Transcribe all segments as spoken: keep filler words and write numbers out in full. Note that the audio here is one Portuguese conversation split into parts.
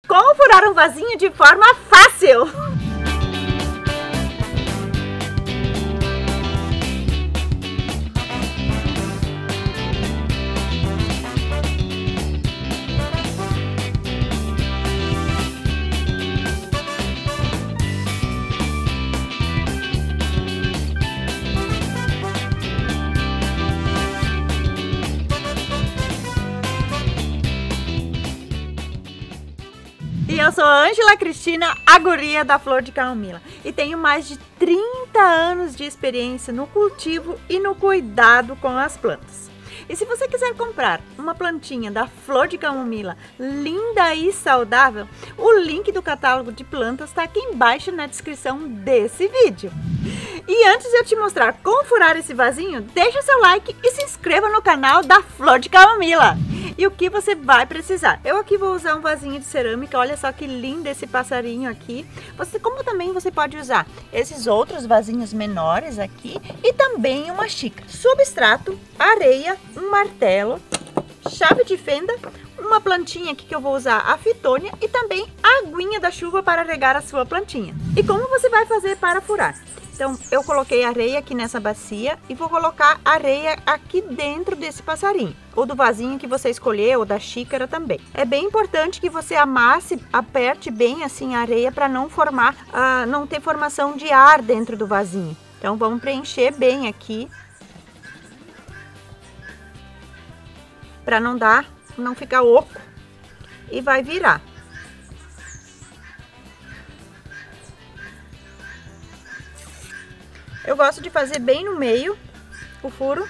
Como furar um vasinho de forma fácil! E eu sou a Ângela Cristina, a guria da flor de camomila, e tenho mais de trinta anos de experiência no cultivo e no cuidado com as plantas. E se você quiser comprar uma plantinha da flor de camomila linda e saudável, o link do catálogo de plantas está aqui embaixo na descrição desse vídeo. E antes de eu te mostrar como furar esse vasinho, deixa seu like e se inscreva no canal da Flor de Camomila. E o que você vai precisar? Eu aqui vou usar um vasinho de cerâmica, olha só que lindo esse passarinho aqui. Você, como também você pode usar esses outros vasinhos menores aqui e também uma xícara. Substrato, areia, um martelo, chave de fenda, uma plantinha aqui que eu vou usar a fitônia e também a aguinha da chuva para regar a sua plantinha. E como você vai fazer para furar? Então, eu coloquei areia aqui nessa bacia e vou colocar areia aqui dentro desse passarinho, ou do vasinho que você escolher, ou da xícara também. É bem importante que você amasse, aperte bem assim a areia para não formar, uh, não ter formação de ar dentro do vasinho. Então, vamos preencher bem aqui, para não dar, não ficar oco, e vai virar. Eu gosto de fazer bem no meio o furo.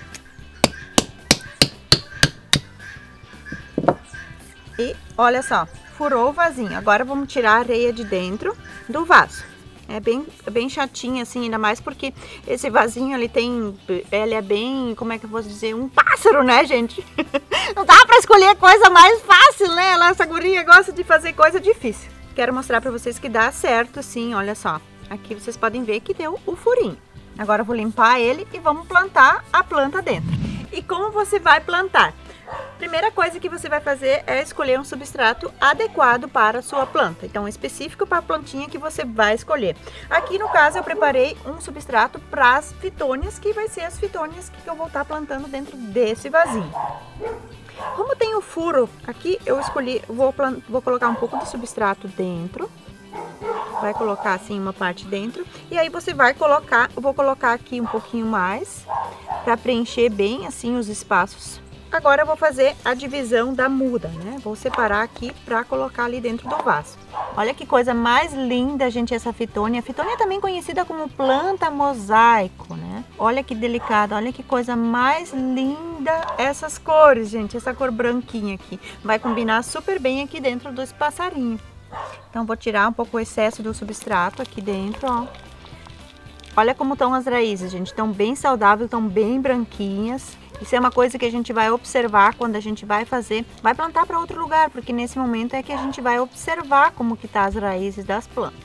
E olha só, furou o vasinho. Agora vamos tirar a areia de dentro do vaso. É bem, bem chatinho assim, ainda mais porque esse vasinho ele tem, ele é bem, como é que eu vou dizer, um pássaro, né, gente? Não dá pra escolher coisa mais fácil, né? Essa guria gosta de fazer coisa difícil. Quero mostrar pra vocês que dá certo sim, olha só. Aqui vocês podem ver que deu o furinho. Agora eu vou limpar ele e vamos plantar a planta dentro. E como você vai plantar? Primeira coisa que você vai fazer é escolher um substrato adequado para a sua planta. Então, específico para a plantinha que você vai escolher. Aqui no caso eu preparei um substrato para as fitônias, que vai ser as fitônias que eu vou estar plantando dentro desse vasinho. Como tem o furo aqui, eu escolhi, vou, vou colocar um pouco de substrato dentro. Vai colocar assim uma parte dentro e aí você vai colocar, eu vou colocar aqui um pouquinho mais para preencher bem assim os espaços. Agora eu vou fazer a divisão da muda, né? Vou separar aqui para colocar ali dentro do vaso. Olha que coisa mais linda, gente, essa fitônia. A fitônia é também conhecida como planta mosaico, né? Olha que delicada, olha que coisa mais linda essas cores, gente. Essa cor branquinha aqui vai combinar super bem aqui dentro dos passarinhos. Então, vou tirar um pouco o excesso do substrato aqui dentro, ó. Olha como estão as raízes, gente. Estão bem saudáveis, estão bem branquinhas. Isso é uma coisa que a gente vai observar quando a gente vai fazer, vai plantar para outro lugar, porque nesse momento é que a gente vai observar como que tá as raízes das plantas.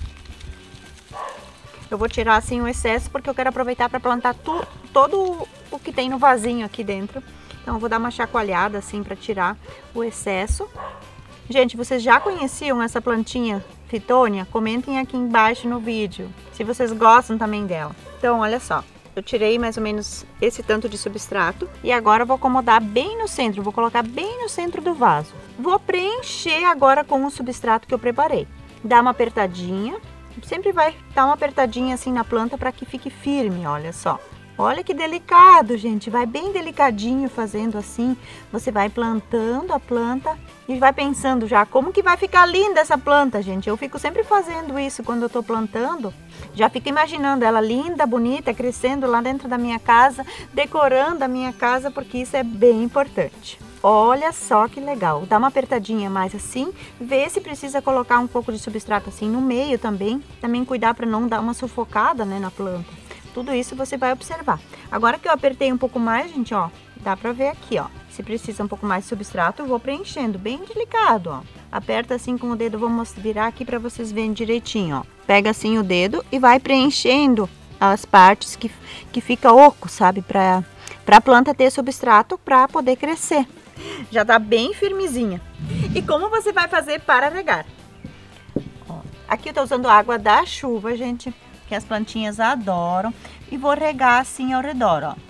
Eu vou tirar assim o excesso, porque eu quero aproveitar para plantar tu, todo o que tem no vasinho aqui dentro. Então, eu vou dar uma chacoalhada assim para tirar o excesso. Gente, vocês já conheciam essa plantinha fitônia? Comentem aqui embaixo no vídeo, se vocês gostam também dela. Então, olha só, eu tirei mais ou menos esse tanto de substrato e agora eu vou acomodar bem no centro, vou colocar bem no centro do vaso. Vou preencher agora com o substrato que eu preparei. Dá uma apertadinha, sempre vai dar uma apertadinha assim na planta para que fique firme, olha só. Olha que delicado, gente, vai bem delicadinho fazendo assim, você vai plantando a planta e vai pensando já como que vai ficar linda essa planta, gente. Eu fico sempre fazendo isso quando eu tô plantando, já fico imaginando ela linda, bonita, crescendo lá dentro da minha casa, decorando a minha casa, porque isso é bem importante. Olha só que legal, dá uma apertadinha mais assim, vê se precisa colocar um pouco de substrato assim no meio também, também cuidar para não dar uma sufocada, né, na planta. Tudo isso você vai observar. Agora que eu apertei um pouco mais, gente, ó, dá pra ver aqui, ó. Se precisa um pouco mais de substrato, eu vou preenchendo, bem delicado, ó. Aperta assim com o dedo, vou mostrar, virar aqui pra vocês verem direitinho, ó. Pega assim o dedo e vai preenchendo as partes que, que fica oco, sabe? Pra, pra planta ter substrato pra poder crescer. Já tá bem firmezinha. E como você vai fazer para regar? Ó, aqui eu tô usando água da chuva, gente, que as plantinhas adoram. E vou regar assim ao redor, ó.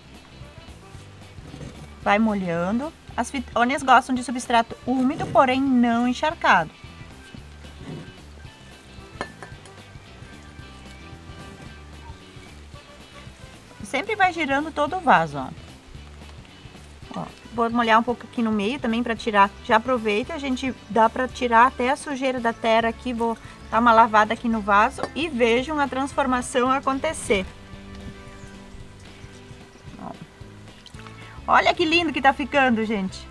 Vai molhando. As fitônias gostam de substrato úmido, porém não encharcado. Sempre vai girando todo o vaso, ó. Ó, vou molhar um pouco aqui no meio também para tirar. Já aproveita, a gente dá para tirar até a sujeira da terra aqui. Vou dar uma lavada aqui no vaso e vejam a transformação acontecer. Ó. Olha que lindo que tá ficando, gente.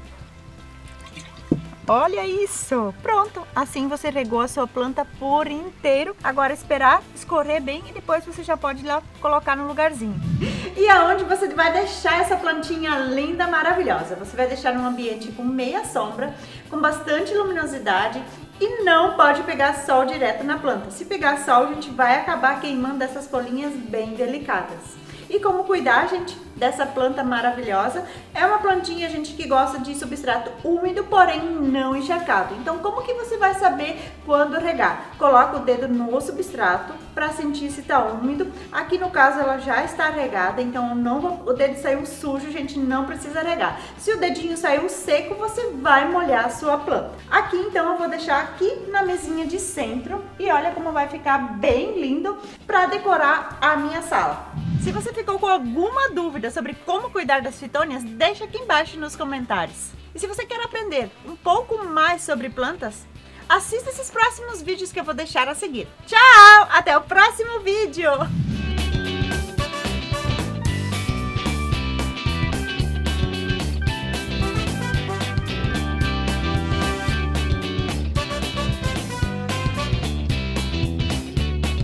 Olha isso! Pronto! Assim você regou a sua planta por inteiro. Agora esperar escorrer bem e depois você já pode ir lá colocar no lugarzinho. E aonde você vai deixar essa plantinha linda, maravilhosa? Você vai deixar num ambiente com meia sombra, com bastante luminosidade e não pode pegar sol direto na planta. Se pegar sol, a gente vai acabar queimando essas folhinhas bem delicadas. E como cuidar, gente, dessa planta maravilhosa? É uma plantinha, gente, que gosta de substrato úmido, porém não encharcado. Então, como que você vai saber quando regar? Coloca o dedo no substrato para sentir se está úmido. Aqui no caso ela já está regada, então não vou, o dedo saiu sujo, gente, não precisa regar. Se o dedinho saiu seco, você vai molhar a sua planta. Aqui então eu vou deixar aqui na mesinha de centro e olha como vai ficar bem lindo para decorar a minha sala. Se você ficou com alguma dúvida sobre como cuidar das fitônias, deixa aqui embaixo nos comentários. E se você quer aprender um pouco mais sobre plantas, assista esses próximos vídeos que eu vou deixar a seguir. Tchau! Até o próximo vídeo!